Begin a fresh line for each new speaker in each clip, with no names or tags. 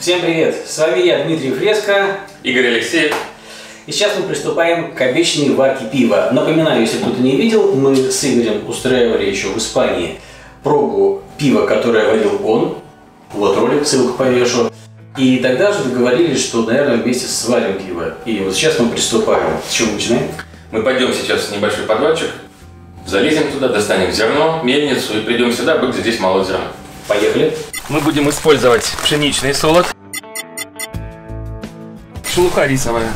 Всем привет! С вами я, Дмитрий Фреско.
Игорь Алексеев.
И сейчас мы приступаем к обещанной варке пива. Напоминаю, если кто-то не видел, мы с Игорем устраивали еще в Испании пробу пива, которое варил он. Вот ролик, ссылку повешу. И тогда же договорились, что, наверное, вместе сварим пиво. И вот сейчас мы приступаем. С чего начинаем?
Мы пойдем сейчас в небольшой подвальчик, залезем туда, достанем зерно, мельницу и придем сюда, будет здесь молоть зерно.
Поехали.
Мы будем использовать пшеничный солод, шелуха рисовая.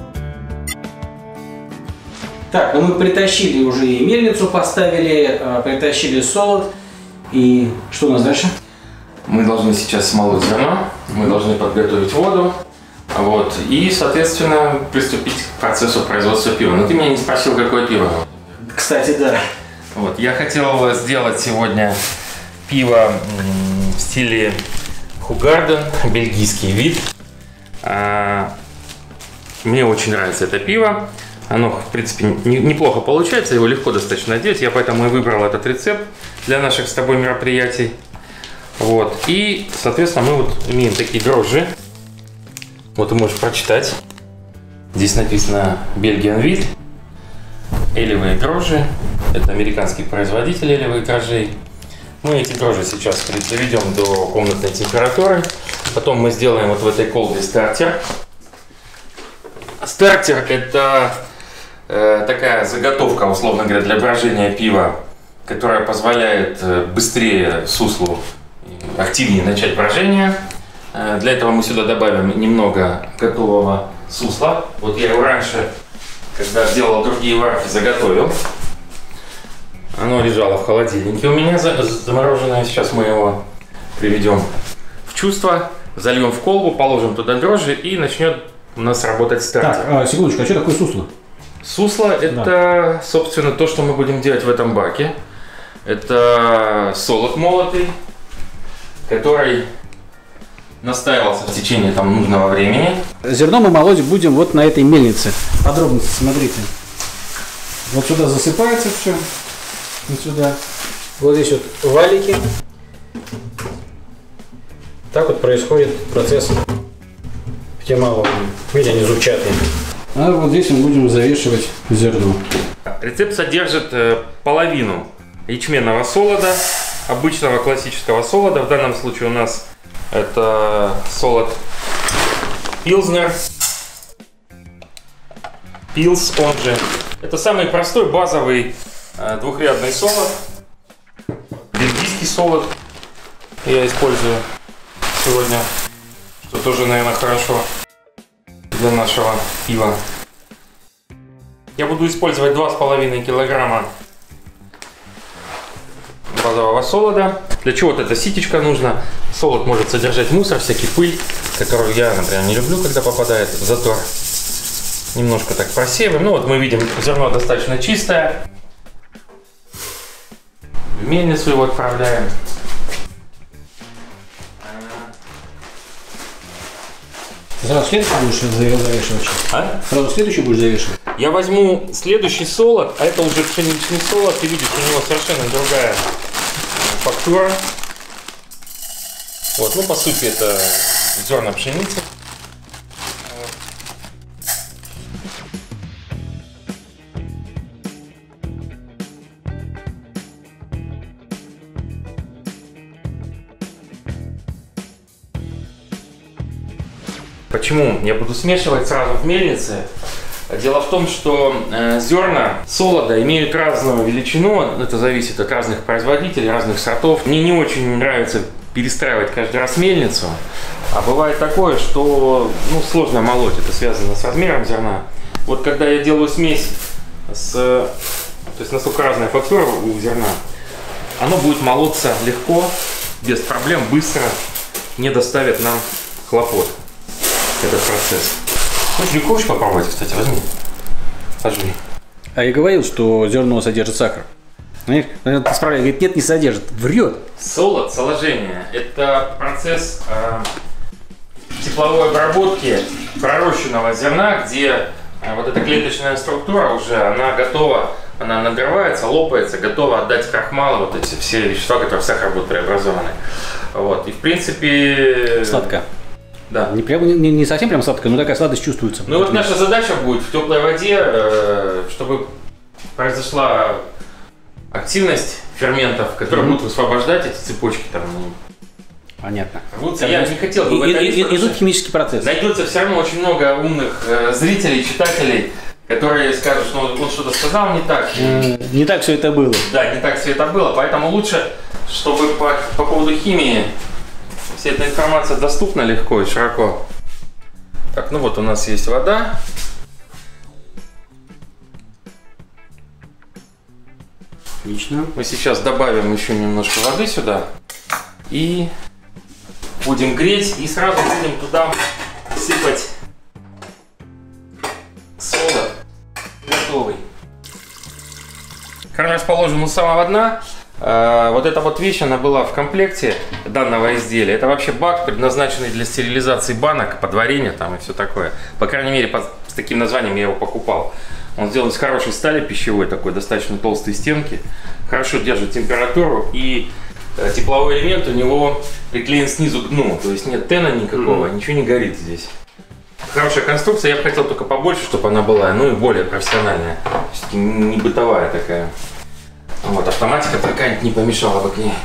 Так, ну мы притащили уже и мельницу, поставили, притащили солод. И что у нас дальше?
Мы должны сейчас смолоть зерно, мы должны подготовить воду, вот, и, соответственно, приступить к процессу производства пива. Но ты меня не спросил, какое пиво.
Кстати, да.
Вот, я хотел сделать сегодня пиво в стиле Хугарден, бельгийский вид. Мне очень нравится это пиво. Оно, в принципе, неплохо получается, его легко достаточно делать. Я поэтому и выбрал этот рецепт для наших с тобой мероприятий. Вот. И, соответственно, мы вот имеем такие дрожжи. Вот ты можешь прочитать. Здесь написано Belgian Wheat. Элевые дрожжи. Это американский производитель элевых дрожжей. Мы эти дрожжи сейчас доведем до комнатной температуры. Потом мы сделаем вот в этой колбе стартер. Стартер – это такая заготовка, условно говоря, для брожения пива, которая позволяет быстрее суслу, активнее начать брожение. Для этого мы сюда добавим немного готового сусла. Вот я его раньше, когда делал другие варки, заготовил. Оно лежало в холодильнике у меня замороженное. Сейчас мы его приведем в чувство, зальем в колбу, положим туда дрожжи и начнет у нас работать стартер.
Так, секундочку, а что такое сусло?
Сусло – это, собственно, то, что мы будем делать в этом баке. Это солод молотый, который настаивался в течение нужного времени.
Зерно мы молоть будем вот на этой мельнице. Подробности смотрите. Вот сюда засыпается все. Вот сюда. Вот здесь вот валики. Так вот происходит процесс втемалывания. Видите, они зубчатые. А вот здесь мы будем завешивать зерно.
Рецепт содержит половину ячменного солода, обычного классического солода. В данном случае у нас это солод Пилзнер. Пилс он же. Это самый простой базовый двухрядный солод. Бельгийский солод я использую сегодня, что тоже, наверное, хорошо для нашего пива. Я буду использовать 2,5 килограмма базового солода. Для чего вот эта ситечка нужна? Солод может содержать мусор, всякий пыль, которую я, например, не люблю, когда попадает в затор. Немножко так просеиваем. Ну вот мы видим, зерно достаточно чистое. В мельницу его отправляем.
Сразу следующий будешь завешивать?
А?
Сразу следующий будешь завешивать?
Я возьму следующий солод, а это уже пшеничный солод. Ты видишь, у него совершенно другая фактура. Вот, ну по сути это зерна пшеницы. Почему я буду смешивать сразу в мельнице? Дело в том, что зерна солода имеют разную величину, это зависит от разных производителей, разных сортов. Мне не очень нравится перестраивать каждый раз мельницу, а бывает такое, что сложно молоть, это связано с размером зерна. Вот когда я делаю смесь, то есть настолько разная фактура у зерна, оно будет молоться легко, без проблем, быстро, не доставит нам хлопот этот процесс. Хочешь попробовать, кстати, возьми. Пожми.
А я говорил, что зерно содержит сахар. Ты справляй, говорит, нет, не содержит. Врет.
Солод, соложение – это процесс тепловой обработки пророщенного зерна, где вот эта клеточная структура уже, она готова, она надрывается, лопается, готова отдать крахмал, вот эти все вещества, которые в сахар будут преобразованы. Вот. И в принципе…
Сладко.
Да.
Не совсем прям сладкая, но такая сладость чувствуется.
Ну вот наша задача будет в теплой воде, чтобы произошла активность ферментов, которые будут высвобождать эти цепочки там.
Понятно.
Я не хотел бы в это лезть,
идут химический процесс.
Найдется все равно очень много умных зрителей, читателей, которые скажут, что он что-то сказал не так.
Не так все это было.
Да, не так все это было, поэтому лучше, чтобы по поводу химии вся эта информация доступна легко и широко. Так, ну вот у нас есть вода.
Отлично.
Мы сейчас добавим еще немножко воды сюда и будем греть, и сразу будем туда сыпать солод готовый. Как расположена самого дна. Вот эта вот вещь, она была в комплекте данного изделия. Это вообще бак, предназначенный для стерилизации банок, подварения там и все такое. По крайней мере, с таким названием я его покупал. Он сделан из хорошей стали пищевой, такой достаточно толстой стенки. Хорошо держит температуру, и тепловой элемент у него приклеен снизу к дну. То есть нет тена никакого, ничего не горит здесь. Хорошая конструкция, я бы хотел только побольше, чтобы она была, ну и более профессиональная. Все-таки не бытовая такая. Вот, автоматика какая-нибудь не помешала бы к ней.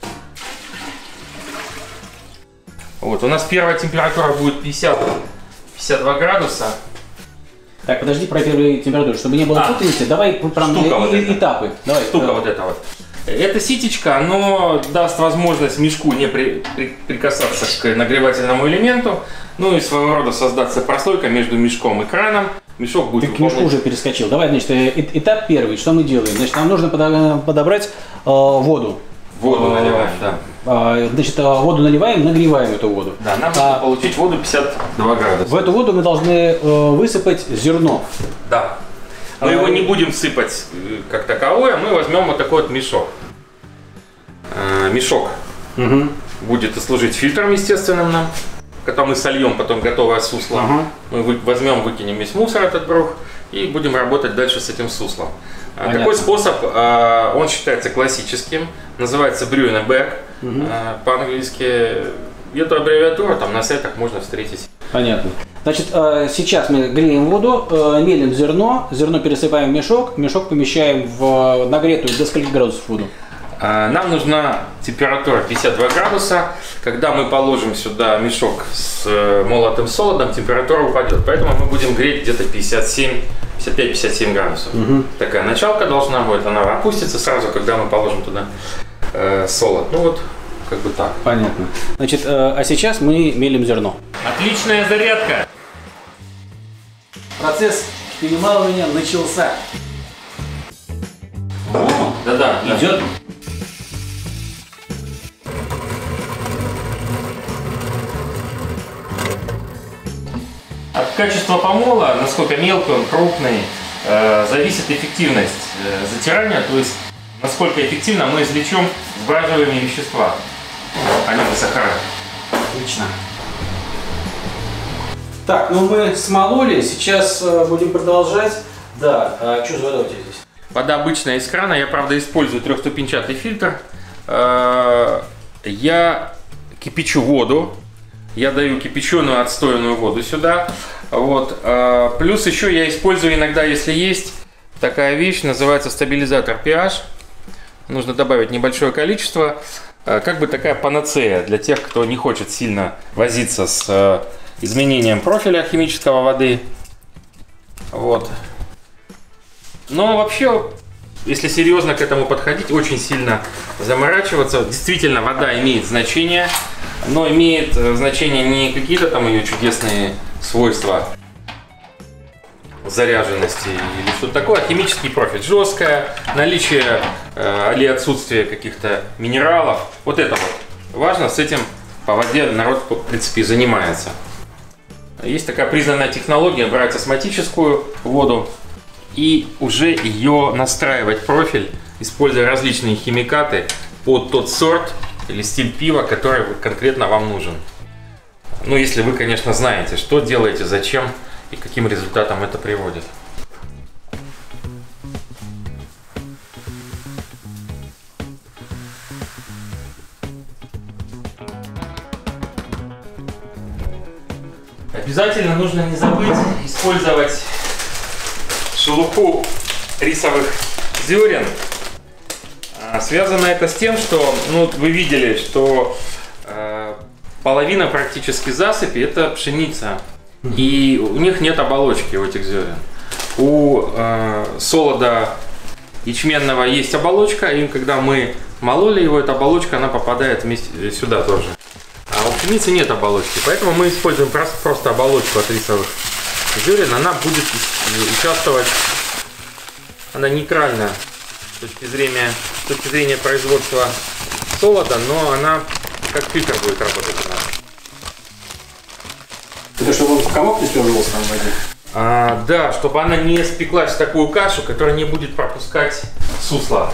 Вот, у нас первая температура будет 52 градуса.
Так, подожди про первую температуру, чтобы не было путаницы, давай прям этапы. Давай,
штука вот эта вот. Это ситечко, оно даст возможность мешку не прикасаться к нагревательному элементу, ну и своего рода создаться прослойка между мешком и краном. Мешок будет
Ты к мешку уже перескочил. Давай, значит, этап первый. Что мы делаем? Значит, нам нужно подобрать воду.
Воду наливаем, да.
Значит, воду наливаем, нагреваем эту воду.
Да, нам нужно получить воду 52 градуса.
В эту воду мы должны высыпать зерно.
Да. Мы его не будем сыпать как таковое, мы возьмем вот такой вот мешок. Мешок будет служить фильтром естественным нам, когда мы сольем потом готовое сусло. Мы возьмем, выкинем весь мусор, этот брух, и будем работать дальше с этим суслом. Понятно. Такой способ, он считается классическим, называется brew in a bag по-английски. Эту аббревиатуру там на сайтах можно встретить.
Понятно. Значит, сейчас мы греем воду, мелим зерно, зерно пересыпаем в мешок, мешок помещаем в нагретую до скольки градусов воду?
Нам нужна температура 52 градуса. Когда мы положим сюда мешок с молотым солодом, температура упадет. Поэтому мы будем греть где-то 55-57 градусов. Такая началка должна быть. Она опустится сразу, когда мы положим туда солод. Ну вот, как бы так.
Понятно. Значит, а сейчас мы мелим зерно.
Отличная зарядка.
Процесс перемалывания начался.
Да-да.
Идет.
От качества помола, насколько мелкий он, крупный, зависит эффективность затирания, то есть насколько эффективно мы извлечем сбраживаемые вещества, а не сахара.
Отлично. Так, ну мы смололи, сейчас будем продолжать. Да, а что за вода у тебя здесь?
Вода обычная из крана, я, правда, использую трехступенчатый фильтр. Я кипячу воду. Я даю кипяченую отстоянную воду сюда. Вот. Плюс еще я использую иногда, если есть такая вещь, называется стабилизатор pH. Нужно добавить небольшое количество. Как бы такая панацея для тех, кто не хочет сильно возиться с изменением профиля химического воды. Вот. Но вообще, если серьезно к этому подходить, очень сильно заморачиваться. Действительно, вода имеет значение. Но имеет значение не какие-то там ее чудесные свойства заряженности или что-то такое, а химический профиль. Жесткое, наличие или отсутствие каких-то минералов. Вот это вот важно, с этим по воде народ, в принципе, и занимается. Есть такая признанная технология брать осмотическую воду и уже ее настраивать профиль, используя различные химикаты под тот сорт или стиль пива, который конкретно вам нужен. Ну, если вы, конечно, знаете, что делаете, зачем и к каким результатам это приводит. Обязательно нужно не забыть использовать шелуху рисовых зерен. Связано это с тем, что вы видели, что половина практически засыпи это пшеница. И у них нет оболочки, у этих зерен. У солода ячменного есть оболочка, и когда мы мололи его, эта оболочка она попадает вместе сюда тоже. А у пшеницы нет оболочки, поэтому мы используем просто оболочку от рисовых зерен. Она будет участвовать, она нейтральна с точки зрения производства солода, но она как фильтр будет работать у нас.
Это чтобы он в комок не слеживался там в воде?
Да, чтобы она не спеклась в такую кашу, которая не будет пропускать сусло.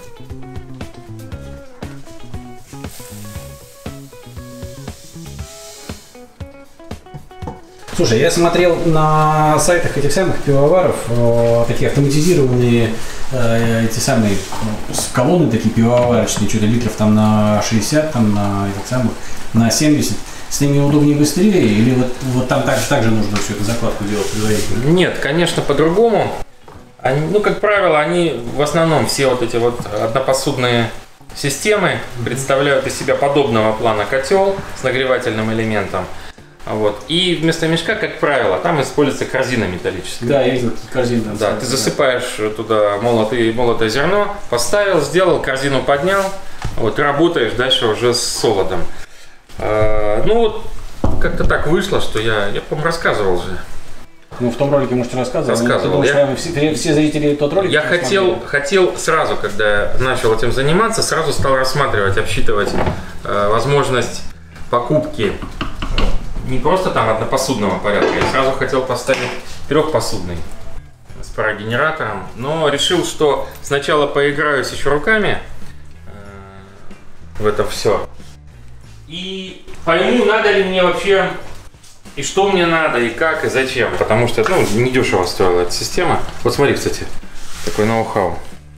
Слушай, я смотрел на сайтах этих самых пивоваров такие автоматизированные эти самые колонны такие пивоварочные, что-то литров там на 60, там на этих самых, на 70. С ними удобнее быстрее или вот там также нужно всю эту закладку делать предварительно?
Нет, конечно, по-другому. Как правило, они в основном все вот эти вот однопосудные системы представляют из себя подобного плана котел с нагревательным элементом. И вместо мешка, как правило, там используется корзина металлическая.
Да, я видел корзину.
Да, ты засыпаешь туда молотое зерно, поставил, сделал, корзину поднял, работаешь дальше уже с солодом. Как-то так вышло, что я по-моему, рассказывал же.
В том ролике, может, рассказывал.
Рассказывал.
Все зрители тот ролик.
Я хотел сразу, когда я начал этим заниматься, сразу стал рассматривать, обсчитывать возможность покупки не просто там однопосудного порядка. Я сразу хотел поставить трехпосудный с парогенератором, но решил, что сначала поиграюсь еще руками в это все. И пойму, надо ли мне вообще, и что мне надо, и как, и зачем. Потому что, недешево стоила эта система. Вот смотри, кстати, такой ноу-хау.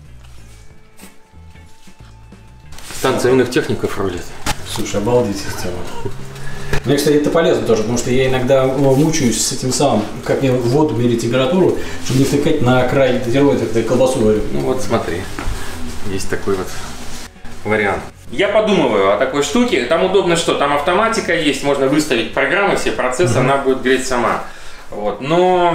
Станция юных техников рулит.
Слушай, обалдеть система. Мне, кстати, это полезно тоже, потому что я иногда мучаюсь с этим самым, как мне в воду мерить температуру, чтобы не втыкать на край датировать эту колбасу варю.
Смотри, есть такой вот вариант. Я подумываю о такой штуке. Там удобно, что там автоматика есть, можно выставить программы, все процессы, она будет греть сама. Но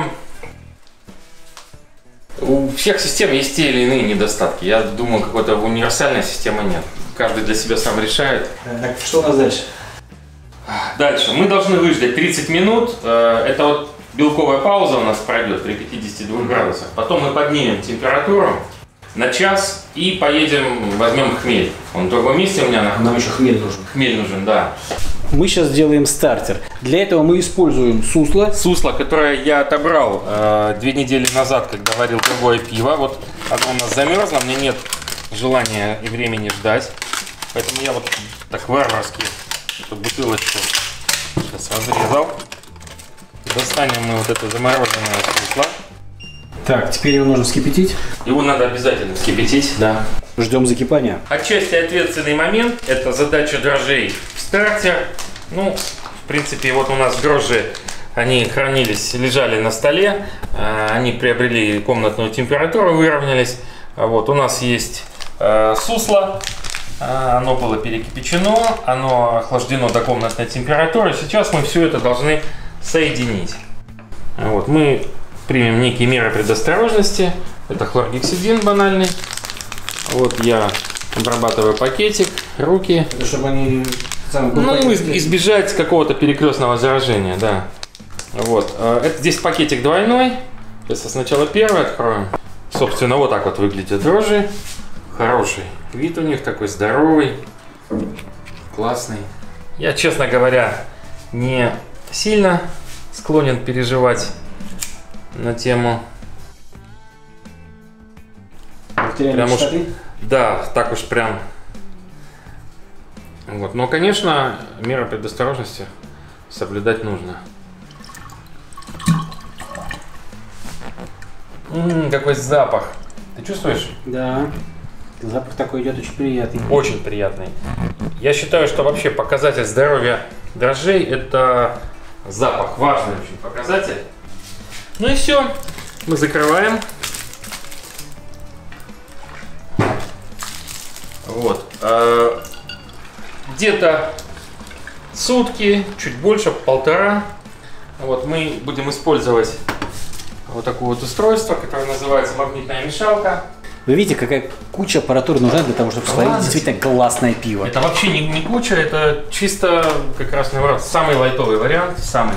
у всех систем есть те или иные недостатки. Я думаю, какой-то универсальной системы нет. Каждый для себя сам решает.
Так, что у нас дальше?
Дальше. Мы должны выждать 30 минут. Это белковая пауза у нас пройдет при 52 градусах. Потом мы поднимем температуру на час и поедем, возьмем хмель. Он в другом месте у меня находится.
Нам еще хмель нужен.
Хмель нужен, да.
Мы сейчас делаем стартер. Для этого мы используем сусло.
Сусло, которое я отобрал 2 недели назад, когда варил другое пиво. Вот оно у нас замерзло, мне нет желания и времени ждать. Поэтому я так варварски эту бутылочку сейчас разрезал. Достанем мы это замороженное сусло.
Так, теперь его нужно вскипятить.
Его надо обязательно вскипятить, да.
Ждем закипания.
Отчасти ответственный момент – это задача дрожжей в стартер. В принципе, у нас дрожжи, они лежали на столе, они приобрели комнатную температуру, выровнялись. У нас есть сусло, оно было перекипячено, оно охлаждено до комнатной температуры. Сейчас мы все это должны соединить. Мы примем некие меры предосторожности. Это хлоргексидин банальный. Я обрабатываю пакетик, руки.
Это чтобы они...
избежать какого-то перекрестного заражения, да. Это здесь пакетик двойной. Сейчас сначала первый откроем. Собственно, вот так выглядят дрожжи. Хороший вид у них, такой здоровый, классный. Я, честно говоря, не сильно склонен переживать на тему. Прям уж, да, так уж прям. Но, конечно, меры предосторожности соблюдать нужно. Какой запах! Ты чувствуешь?
Да. Запах такой идет очень приятный.
Очень приятный. Я считаю, что вообще показатель здоровья дрожжей – это Запах важный очень показатель. Ну и все. Мы закрываем. Вот. Где-то сутки, чуть больше, полтора. Вот мы будем использовать вот такое вот устройство, которое называется магнитная мешалка.
Вы видите, какая куча аппаратуры нужна для того, чтобы сварить действительно классное пиво.
Это вообще не куча, это чисто как раз наоборот, самый лайтовый вариант, самый.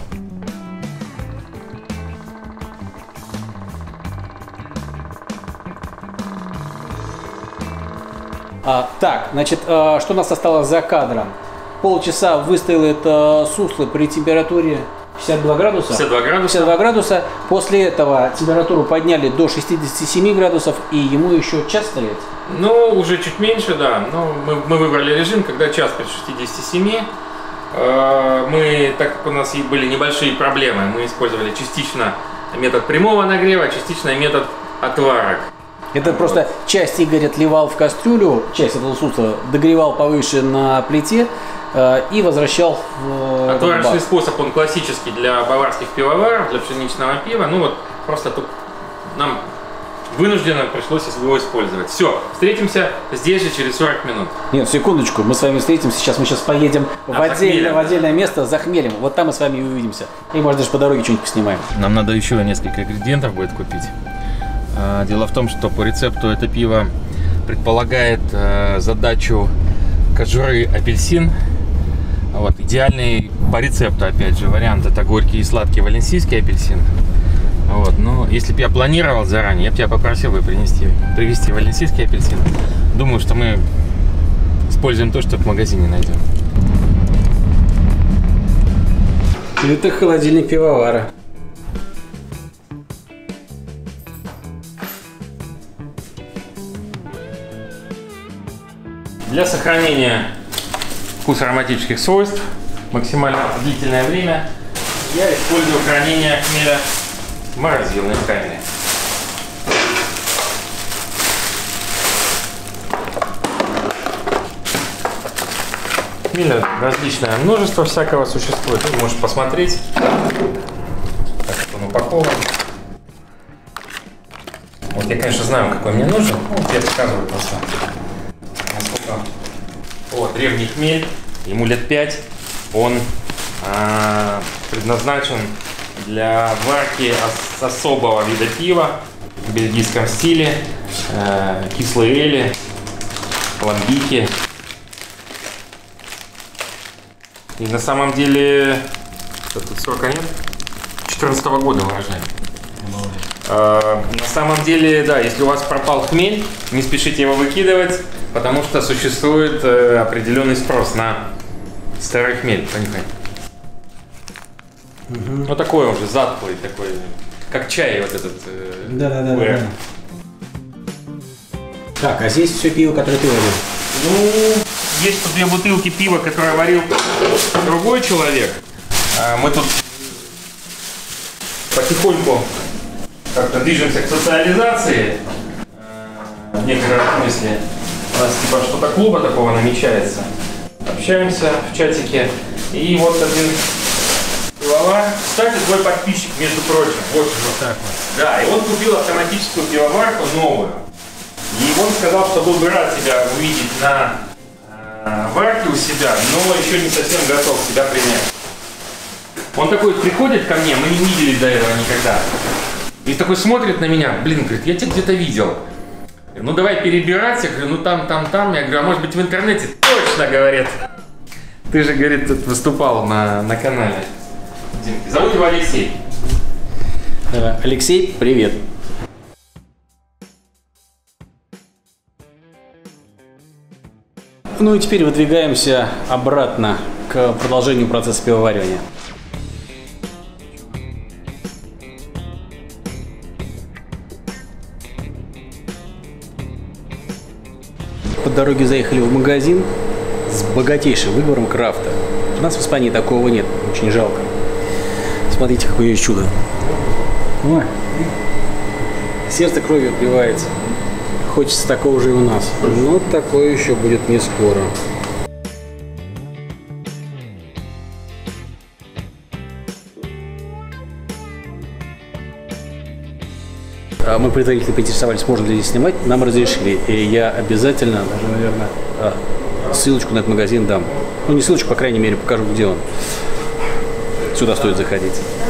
Так, значит, что у нас осталось за кадром? Полчаса выстоял это сусло при температуре 62 градуса.
52 градуса.
52 градуса. После этого температуру подняли до 67 градусов, и ему еще час стоять.
Ну, уже чуть меньше, да. Но мы выбрали режим, когда час при 67. Мы, так как у нас и были небольшие проблемы, мы использовали частично метод прямого нагрева, частично метод отварок.
Это просто часть Игорь отливал в кастрюлю, часть этого сусла догревал повыше на плите и возвращал в
Отварочный
бак.
способ, он классический для баварских пивоваров, для пшеничного пива. Ну вот, просто тут нам вынужденно пришлось его использовать. Все, встретимся здесь же через 40 минут.
Нет, секундочку, мы с вами встретимся сейчас. Мы сейчас поедем в отдельное место за хмелем. Вот там мы с вами и увидимся. И, может, даже по дороге что-нибудь поснимаем.
Нам надо еще несколько ингредиентов будет купить. Дело в том, что по рецепту это пиво предполагает задачу кожуры апельсин. Вот, идеальный по рецепту, опять же, вариант это горький и сладкий валенсийский апельсин. Вот, но если бы я планировал заранее, я бы тебя попросил бы привезти валенсийский апельсин. Думаю, что мы используем то, что в магазине найдем.
Это холодильник пивовара.
Для сохранения вкуса ароматических свойств максимально длительное время я использую хранение хмеля в морозильной камере. Хмеля различное множество всякого существует. Ты можешь посмотреть, как он упакован. Вот я, конечно, знаю, какой мне нужен. Вот я показываю просто. О, древний хмель, ему лет 5, он предназначен для варки особого вида пива в бельгийском стиле, кислые эли, ламбики. И на самом деле, тут срока нет, 14-го года урожая. На самом деле, да, если у вас пропал хмель, не спешите его выкидывать, потому что существует определенный спрос на старый хмель. Понюхай. Ну такой уже затхлый, такой, как чай вот этот.
Да. Так, а здесь все пиво, которое ты варил?
Ну, есть тут 2 бутылки пива, которое варил другой человек. Мы тут потихоньку как-то движемся к социализации. В некотором смысле у нас типа что-то клуба такого намечается. Общаемся в чатике. И вот один пивовар. Кстати, твой подписчик, между прочим. Вот так вот. Да, и он купил автоматическую пивоварку новую. И он сказал, что был бы рад тебя увидеть на варке у себя, но еще не совсем готов тебя принять. Он такой приходит ко мне, мы не виделись до этого никогда. И такой смотрит на меня, блин, говорит, я тебя где-то видел. Ну давай перебирать, я говорю, ну там. Я говорю, а может быть в интернете? Точно, говорит. Ты же, говорит, тут выступал на канале. Димки. Зовут его Алексей.
Алексей, привет. Ну и теперь выдвигаемся обратно к продолжению процесса пивоваривания. По дороге заехали в магазин с богатейшим выбором крафта. У нас в Испании такого нет, очень жалко. Смотрите, какое есть чудо. Ой. Сердце кровью отбивается. Хочется такого же и у нас. Но такое еще будет не скоро. Мы предварительно поинтересовались, можно ли здесь снимать, нам разрешили. И я обязательно, даже, наверное, ссылочку на этот магазин дам. Ну, не ссылочку, по крайней мере, покажу, где он. Сюда стоит заходить.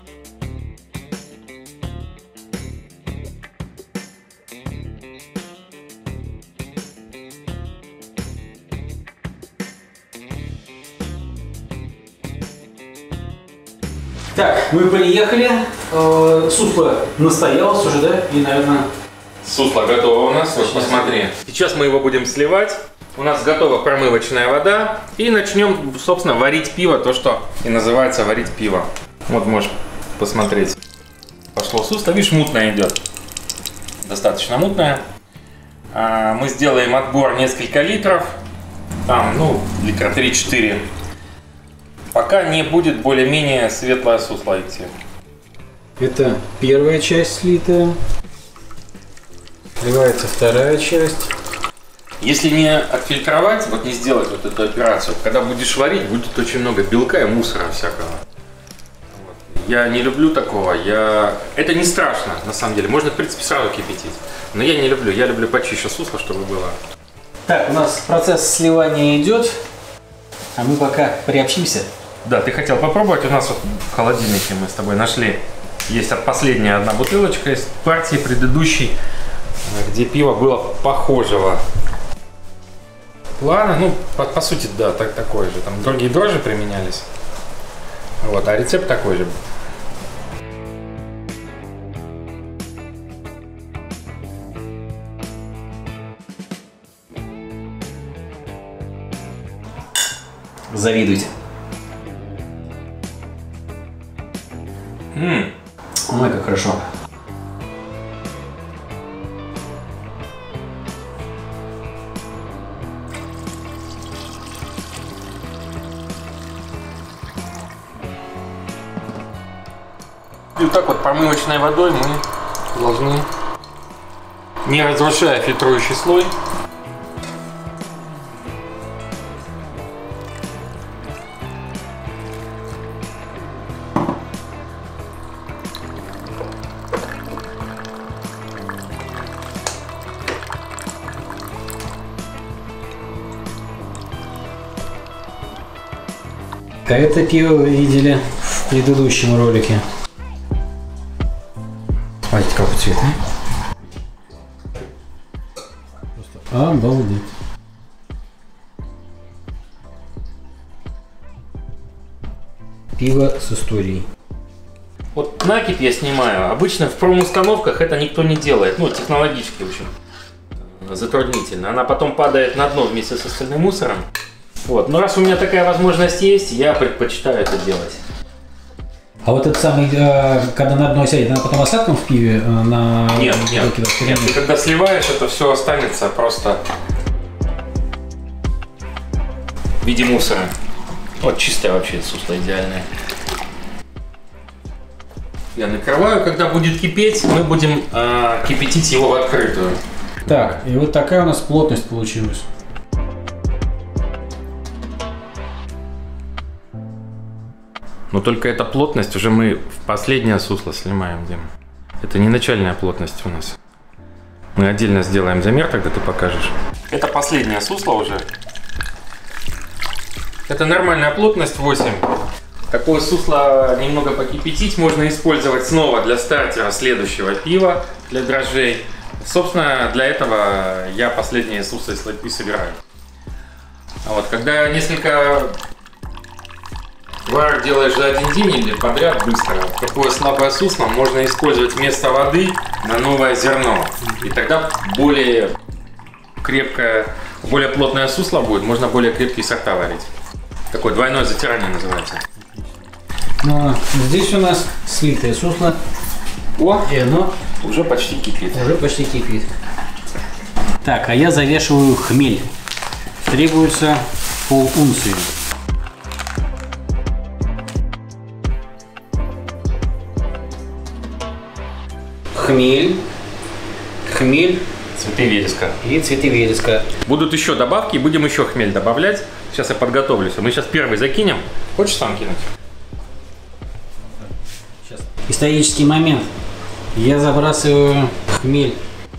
Так, мы приехали. Сусло настоялось уже, да? И, наверное...
Сусло готово у нас, вот посмотри. Сейчас мы его будем сливать. У нас готова промывочная вода. И начнем, собственно, варить пиво, то, что и называется варить пиво. Вот можешь посмотреть. Пошло сусло, видишь, мутное идет. Достаточно мутное. Мы сделаем отбор несколько литров. Там, ну, литра 3-4. Пока не будет более-менее светлое сусло идти.
Это первая часть слитая. Сливается вторая часть.
Если не отфильтровать, вот не сделать вот эту операцию, когда будешь варить, будет очень много белка и мусора всякого. Вот. Я не люблю такого. Это не страшно, на самом деле. Можно, в принципе, сразу кипятить. Но я не люблю. Я люблю почище сусло, чтобы было. Так,
у нас процесс сливания идет. А мы пока приобщимся.
Да, ты хотел попробовать. У нас вот в холодильнике мы с тобой нашли. Есть последняя одна бутылочка из партии предыдущей, где пиво было похожего плана. Ну, по сути, да, такой же. Там другие дрожжи применялись. Вот, а рецепт такой же.
Завидуйте. Ой, как хорошо.
И вот так вот промывочной водой мы должны, не разрушая фильтрующий слой,
А это пиво вы видели в предыдущем ролике. Смотрите, какой цвет, а? Обалдеть. Пиво с историей.
Вот накипь я снимаю. Обычно в промустановках это никто не делает. Ну, технологически, в общем, затруднительно. Она потом падает на дно вместе с остальным мусором. Вот. Но раз у меня такая возможность есть, я предпочитаю это делать.
А вот этот самый, когда на дно сядет, она потом осадком в пиве на...
Нет. Ты когда сливаешь, это все останется просто в виде мусора. Вот чистое вообще сусло идеальное. Я накрываю, когда будет кипеть, мы будем кипятить его в открытую.
Так, и вот такая у нас плотность получилась.
Но только эта плотность уже мы в последнее сусло снимаем, Дим. Это не начальная плотность у нас. Мы отдельно сделаем замер, тогда ты покажешь. Это последнее сусло уже. Это нормальная плотность 8. Такое сусло немного покипятить можно использовать снова для стартера следующего пива, для дрожжей. Собственно, для этого я последнее сусло и собираю. Вот, когда несколько варок делаешь за один день или подряд быстро, такое слабое сусло можно использовать вместо воды на новое зерно. И тогда более крепкое, более плотное сусло будет, можно более крепкие сорта варить. Такое двойное затирание называется.
Ну, здесь у нас слитое сусло.
О,
и оно
уже почти кипит.
Так, а я завешиваю хмель. Требуется пол-унции. Хмель,
цветы вереска.
И цветы вереска.
Будут еще добавки, будем еще хмель добавлять. Сейчас я подготовлюсь. Мы сейчас первый закинем. Хочешь сам кинуть?
Сейчас. Исторический момент. Я забрасываю хмель.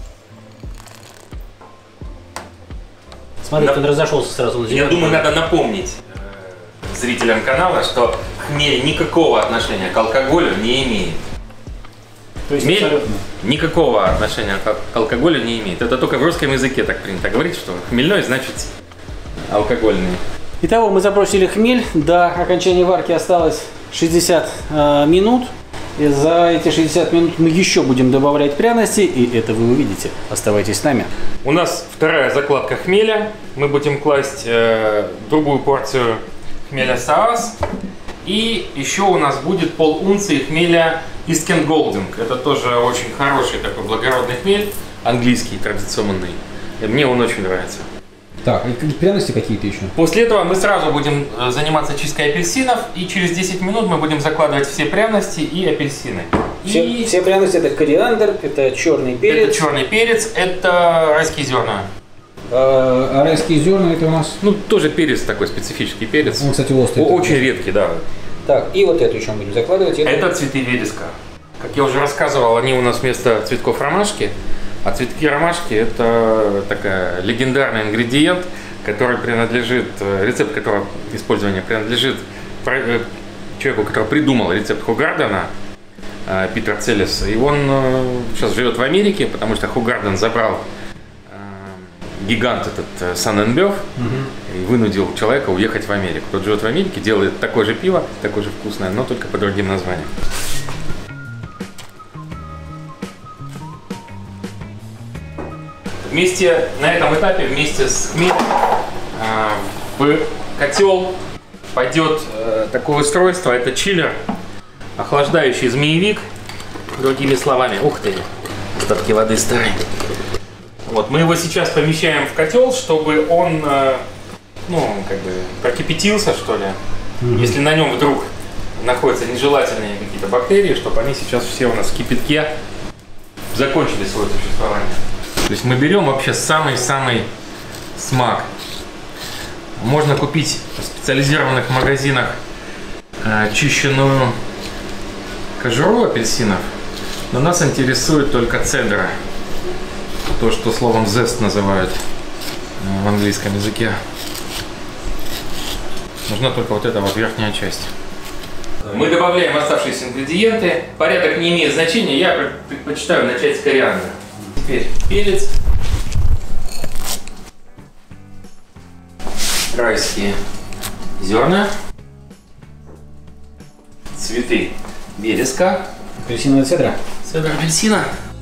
Смотрите, он разошелся сразу на зеленый.
Я думаю, надо напомнить зрителям канала, что хмель никакого отношения к алкоголю не имеет.
То есть
Хмель
абсолютно.
никакого отношения к алкоголю не имеет. Это только в русском языке так принято говорить, что хмельной значит алкогольный.
Итого мы забросили хмель. До окончания варки осталось 60 минут. И за эти 60 минут мы еще будем добавлять пряности, и это вы увидите. Оставайтесь с нами.
У нас вторая закладка хмеля. Мы будем класть другую порцию хмеля Саас. И еще у нас будет пол-унции хмеля East Golding. Это тоже очень хороший такой благородный хмель, английский, традиционный. И мне он очень нравится.
Так, и пряности какие-то еще?
После этого мы сразу будем заниматься чисткой апельсинов, и через 10 минут мы будем закладывать все пряности и апельсины.
Все пряности — это кориандр, это черный перец.
Это черный перец, это райские зерна.
А райские зерна — это у нас...
Ну, тоже перец такой, специфический перец.
Он, кстати, острый.
Очень редкий, да.
Так, и вот эту еще будем закладывать.
Это цветы вереска. Как я уже рассказывал, они у нас вместо цветков ромашки. А цветки ромашки — это такая легендарный ингредиент, который принадлежит, рецепт которого использования принадлежит человеку, который придумал рецепт Хугардена, Питер Целлис. И он сейчас живет в Америке, потому что Хугарден забрал гигант этот Сан-Энбёв и вынудил человека уехать в Америку. Тот живет в Америке, делает такое же пиво, такое же вкусное, но только по другим названиям. На этом этапе вместе с хмелем в котел пойдет такое устройство, это чиллер, охлаждающий змеевик, другими словами. Ух ты, остатки воды старой. Вот, мы его сейчас помещаем в котел, чтобы он, прокипятился, что ли. Если на нем вдруг находятся нежелательные какие-то бактерии, чтобы они сейчас все у нас в кипятке закончили свое существование. То есть мы берем вообще самый-самый смак. Можно купить в специализированных магазинах очищенную кожуру апельсинов, но нас интересует только цедра. То, что словом zest называют в английском языке. Нужна только вот эта вот верхняя часть. Мы добавляем оставшиеся ингредиенты. Порядок не имеет значения, я предпочитаю начать с кориандра. Теперь перец, райские зерна, цветы вереска,
Апельсиновая цедра.
цедра апельсина,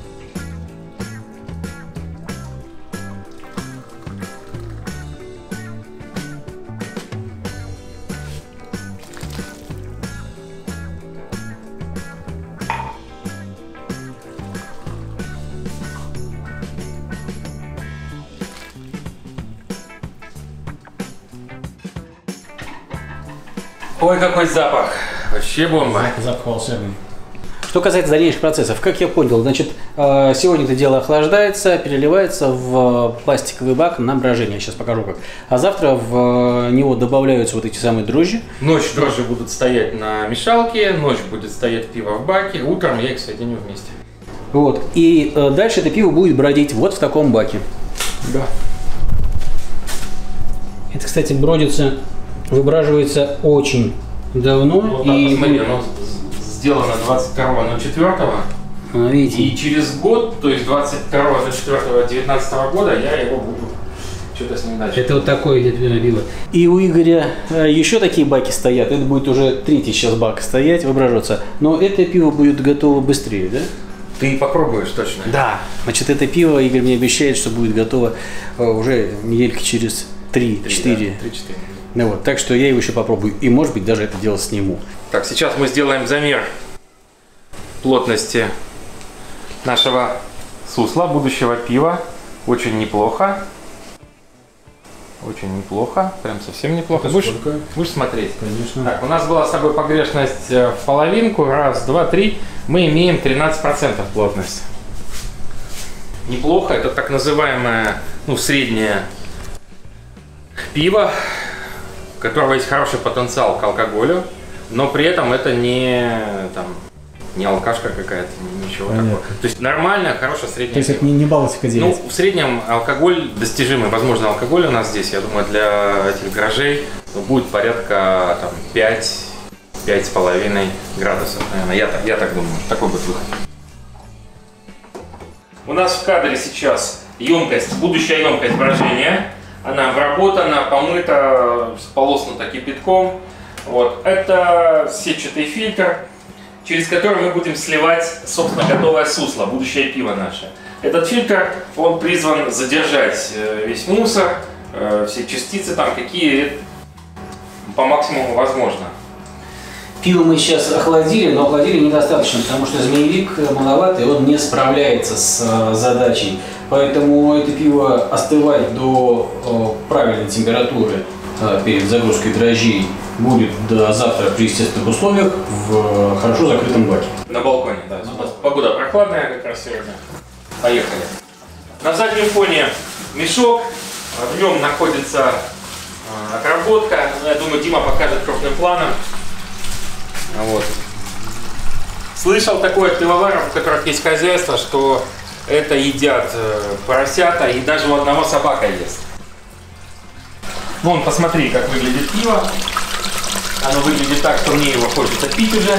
ой, какой запах! Вообще бомба!
Запах волшебный. Что касается дальнейших процессов, как я понял, значит, сегодня это дело охлаждается, переливается в пластиковый бак на брожение. Сейчас покажу как. А завтра в него добавляются вот эти самые дрожжи.
Ночь дрожжи будут стоять на мешалке, ночь будет стоять пиво в баке, утром я их соединю вместе.
Вот. И дальше это пиво будет бродить вот в таком баке.
Да.
Это, кстати, выбраживается очень давно.
Вот так, посмотри, оно сделано 22.04.
Видите?
И через год, то есть 22.04.2019 года, я его буду что-то с ним дальше.
Это вот такое пиво. И у Игоря еще такие баки стоят. Это будет уже третий сейчас бак стоять, выбраживаться. Но это пиво будет готово быстрее, да?
Ты попробуешь точно?
Да. Значит, это пиво, Игорь мне обещает, что будет готово уже недельки через 3-4.
3-4.
Ну вот, так что я его еще попробую. И, может быть, даже это дело сниму.
Так, сейчас мы сделаем замер плотности нашего сусла, будущего пива. Очень неплохо. Очень неплохо. Прям совсем неплохо. Будешь смотреть?
Конечно.
Так, у нас была с тобой погрешность в половинку. Раз, два, три. Мы имеем 13% плотность. Неплохо. Это так называемое, среднее пиво, у которого есть хороший потенциал к алкоголю, но при этом это не не алкашка какая-то, ничего такого. То есть нормально, хорошая средняя.
То есть это не Балтика 9?
Ну, в среднем алкоголь достижимый, возможно, алкоголь у нас здесь, я думаю, для этих гаражей будет порядка там 5-5,5 градусов, наверное. Я так думаю, такой будет выход. У нас в кадре сейчас емкость, будущая емкость брожения. Она обработана, помыта, сполоснута кипятком. Вот. Это сетчатый фильтр, через который мы будем сливать, собственно, готовое сусло, будущее пиво наше. Этот фильтр, он призван задержать весь мусор, все частицы там, какие по максимуму возможно.
Пиво мы сейчас охладили, но охладили недостаточно, потому что змеевик маловатый, он не справляется с задачей. Поэтому это пиво остывать до правильной температуры перед загрузкой дрожжей будет до завтра при естественных условиях в хорошо закрытом баке.
На балконе, да. У нас погода прохладная как раз сегодня. Поехали. На заднем фоне мешок, в нем находится отработка. Я думаю, Дима покажет крупным планом. Вот. Слышал такое от пивоваров, у которых есть хозяйство, что это едят поросята, и даже у одного собака ест. Вон, посмотри, как выглядит пиво. Оно выглядит так, что мне его хочется пить уже.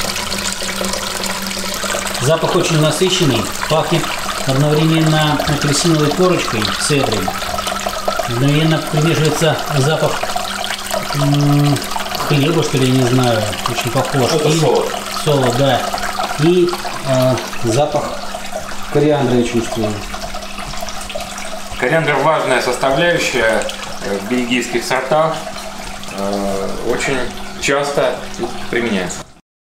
Запах очень насыщенный, пахнет одновременно апельсиновой корочкой, цедрой. Одновременно примешивается запах хлеба, что ли, я не знаю, очень похож.
Это солод.
Солод, да. И запах кориандра я чувствую.
Кориандр важная составляющая в бельгийских сортах. Очень часто тут применяется.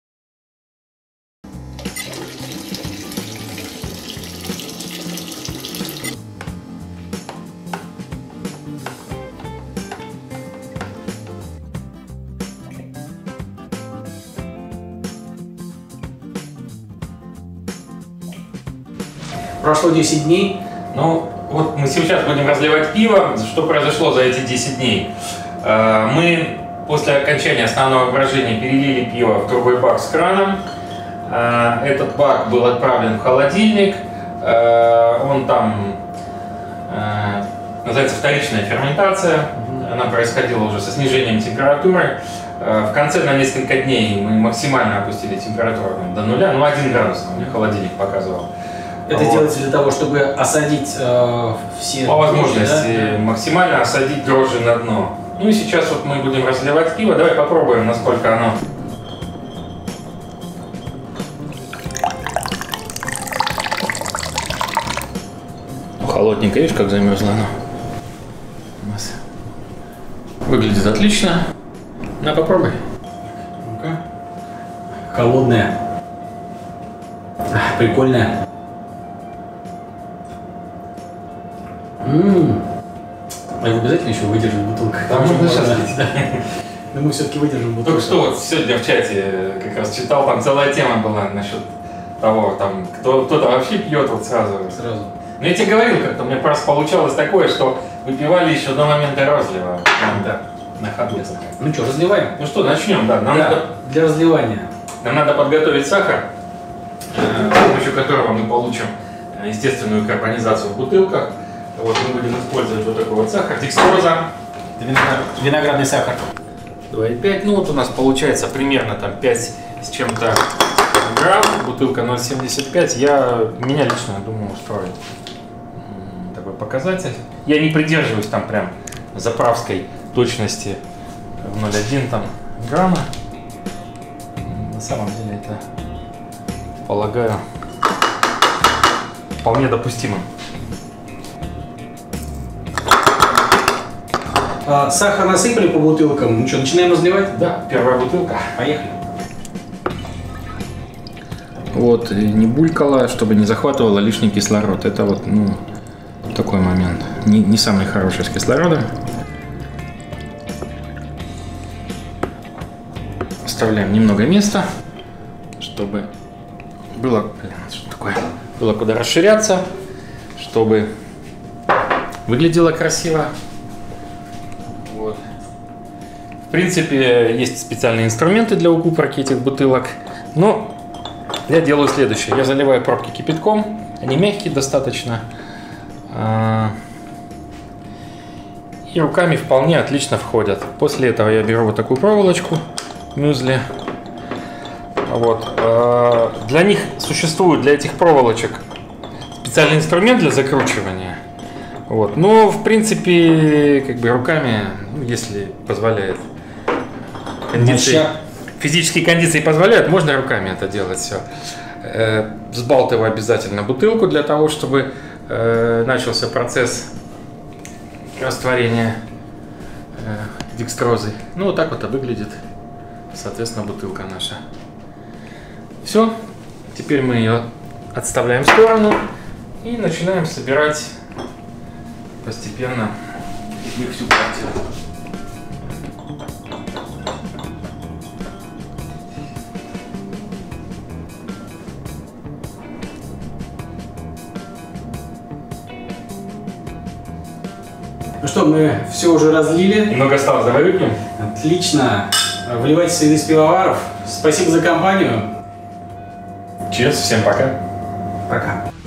Прошло 10 дней.
Ну, вот мы сейчас будем разливать пиво. Что произошло за эти 10 дней? Мы после окончания основного брожения перелили пиво в другой бак с краном. Этот бак был отправлен в холодильник. Он там называется вторичная ферментация. Она происходила уже со снижением температуры. В конце на несколько дней мы максимально опустили температуру до нуля. Ну, 1 градус у меня холодильник показывал.
Это вот делается для того, чтобы осадить все...
По возможности, да? Максимально осадить дрожжи на дно. Ну и сейчас вот мы будем разливать пиво. Давай попробуем, насколько оно... Холодненько, видишь, как замерзло оно. Выглядит отлично. На, попробуй.
Ну-ка. Холодная. Прикольная. А его обязательно еще выдержим бутылку?
Там можно сейчас пить.
Но мы все-таки выдержим бутылку.
Только что вот сегодня в чате как раз читал, там целая тема была насчет того, там кто-то вообще пьет вот сразу. Ну я тебе говорил, как-то у меня просто получалось такое, что выпивали еще до момента разлива. Да, на ходу.
Ну что, разливаем?
Ну что, начнем, да.
Для разливания.
Нам надо подготовить сахар, с помощью которого мы получим естественную карбонизацию в бутылках. Вот мы будем использовать вот такой вот сахар, декстроза.
Виноградный сахар.
2,5. Ну вот у нас получается примерно там 5 с чем-то грамм. Бутылка 0,75. Меня лично, думаю, устроит такой показатель. Я не придерживаюсь там прям заправской точности в 0,1 там грамма. На самом деле это, полагаю, вполне допустимо.
Сахар насыпали по бутылкам. Ну что, начинаем разливать?
Да, первая бутылка.
Поехали.
Вот, не булькало, чтобы не захватывало лишний кислород. Это вот, ну, такой момент. Не самый хороший с кислородом. Оставляем немного места, чтобы было, что такое, было куда расширяться, чтобы выглядело красиво. Вот. В принципе, есть специальные инструменты для укупорки этих бутылок, но я делаю следующее. Я заливаю пробки кипятком, они мягкие достаточно. И руками вполне отлично входят. После этого я беру вот такую проволочку мюзли. Вот. Для них существует, для этих проволочек, специальный инструмент для закручивания. Вот. Но в принципе, как бы руками, ну, если позволяет кондиции, физические кондиции позволяют, можно руками это делать все. Взбалтываю обязательно бутылку для того, чтобы начался процесс растворения декстрозы. Ну вот так вот это выглядит, соответственно, бутылка наша. Все, теперь мы ее отставляем в сторону и начинаем собирать постепенно их всю партию.
Ну что, мы все уже разлили.
Немного осталось, давай выпьем.
Отлично. Вливайте среди пивоваров. Спасибо за компанию.
Cheers, всем пока.
Пока.